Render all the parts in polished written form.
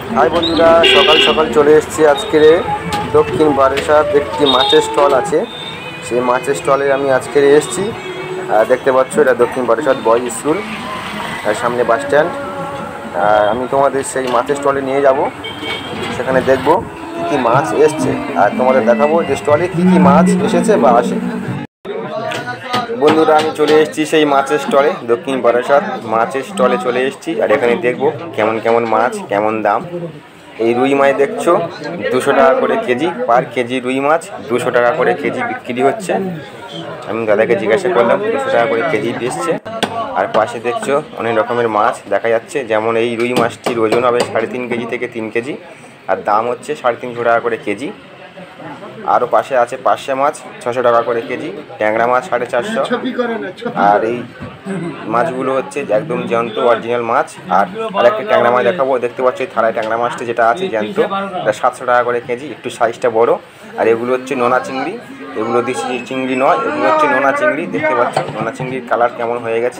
High বন্ধুরা, সকাল সকাল চলে এসেছি আজকের দক্ষিণ বারাসাত একটি মাছের স্টল আছে। সেই মাছের স্টলে আমি আজকের এসেছি। দেখতে পাচ্ছ এটা দক্ষিণ বারাসাত বয়েজ স্কুল, সামনে বাস স্ট্যান্ড। আমি তোমাদের সেই মাছের স্টলে নিয়ে যাব, সেখানে দেখব কী কী মাছ এসছে আর তোমাদের দেখাবো যে স্টলে কী কী মাছ এসেছে বা আসে। বন্ধুরা, আমি চলে এসেছি সেই মাছের স্টলে, দক্ষিণ বারাসাত মাছের স্টলে চলে এসেছি। আর এখানে দেখবো কেমন কেমন মাছ, কেমন দাম। এই রুই মাছ দেখছো 200 টাকা করে কেজি, পার কেজি রুই মাছ 200 টাকা করে কেজি বিক্রি হচ্ছে। আমি দাদাকে জিজ্ঞাসা করলাম 200 টাকা করে কেজি দিচ্ছে। আর পাশে দেখছো অনেক রকমের মাছ দেখা যাচ্ছে, যেমন এই রুই মাছটির ওজন হবে 3.5 কেজি থেকে 3 কেজি, আর দাম হচ্ছে 350 টাকা করে কেজি। আরও পাশে আছে পার্শে মাছ 600 টাকা করে কেজি, ট্যাংরা মাছ 450। আর এই মাছগুলো হচ্ছে একদম জ্যান্ত অরিজিনাল মাছ। আর আরেকটা ট্যাংরা মাছ দেখাবো, দেখতে পাচ্ছ এই থালায় ট্যাংরা মাছটা যেটা আছে জ্যান্ত, এটা 700 টাকা করে কেজি, একটু সাইজটা বড়। আর এগুলো হচ্ছে নোনা চিংড়ি, এগুলো দেশি চিংড়ি নয়, এগুলো হচ্ছে নোনা চিংড়ি। দেখতে পাচ্ছ নোনা চিংড়ির কালার কেমন হয়ে গেছে।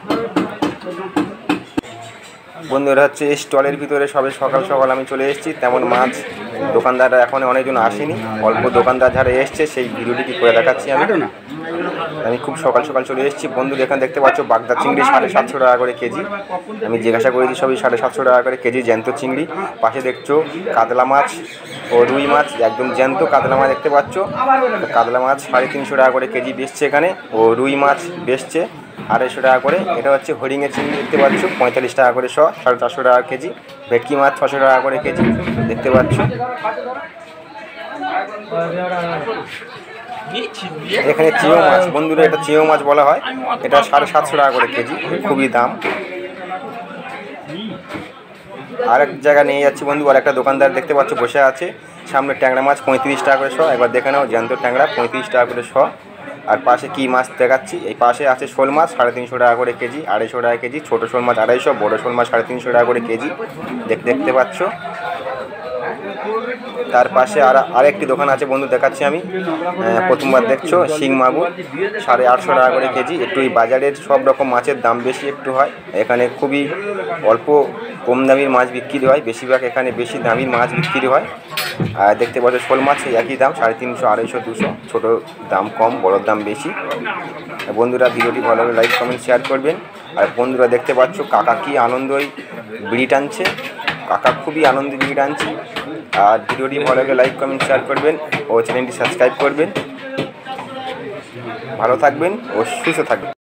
বন্ধুরা, হচ্ছে এই স্টলের ভিতরে সবে সকাল সকাল আমি চলে এসেছি, তেমন মাছ দোকানদাররা এখন অনেকজন আসেনি, অল্প দোকানদার যারা এসছে সেই ভিডিওটি কি করে দেখাচ্ছি। আমি খুব সকাল সকাল চলে এসেছি। বন্ধু এখানে দেখতে পাচ্ছ বাগদা চিংড়ি 750 টাকা করে কেজি। আমি জিজ্ঞাসা করেছি, সবই 750 টাকা করে কেজি জ্যান্ত চিংড়ি। পাশে দেখছো কাতলা মাছ ও রুই মাছ, একদম জ্যান্ত কাতলা মাছ দেখতে পাচ্ছ। কাতলা মাছ 350 টাকা করে কেজি বেচছে এখানে, ও রুই মাছ বেচছে 250 টাকা করে। এটা হচ্ছে হরিঙের চিংড়ি, দেখতে পাচ্ছ 45 টাকা করে 100, 450 টাকা কেজি। ভেটকি মাছ 600 টাকা করে কেজি, দেখতে পাচ্ছ। এখানে চিও মাছ, বন্ধুরা এটা চিও মাছ বলা হয়, এটা 750 টাকা করে কেজি, খুবই দাম। আরেক জায়গা নিয়ে যাচ্ছি বন্ধু, আর একটা দোকানদার দেখতে পাচ্ছ বসে আছে। সামনে ট্যাংরা মাছ 35 টাকা করে 100, একবার দেখে নাও জ্যান্ত ট্যাংরা 35 টাকা করে 100। আর পাশে কী মাছ দেখাচ্ছি, এই পাশে আছে শোল মাছ 350 টাকা করে কেজি, 250 টাকা কেজি। ছোটো শোল মাছ 250, বড়ো শোল মাছ 350 টাকা করে কেজি, দেখতে পাচ্ছ। তার পাশে আরেকটি দোকান আছে বন্ধু, দেখাচ্ছি আমি। প্রথমবার দেখছো শিং মাগুর 850 টাকা করে কেজি। একটু এই বাজারের সব রকম মাছের দাম বেশি একটু হয়, এখানে খুবই অল্প কম দামির মাছ বিক্রি হয়, বেশিরভাগ এখানে বেশি দামির মাছ বিক্রি হয়। আর দেখতে পাচ্ছ শোল মাছ একই দাম 350, 250, 200, ছোটো দাম কম, বড়োর দাম বেশি। বন্ধুরা ভিডিওটি ভালো লাগলে লাইক কমেন্ট শেয়ার করবেন। আর বন্ধুরা দেখতে পাচ্ছ কাকা কি আনন্দই বিড়ি টানছে, কাকা খুবই আনন্দে বিড়ি টানছে। আর ভিডিওটি ভালো লাগলে লাইক কমেন্ট শেয়ার করবেন ও চ্যানেলটি সাবস্ক্রাইব করবেন। ভালো থাকবেন ও সুস্থ থাকবেন।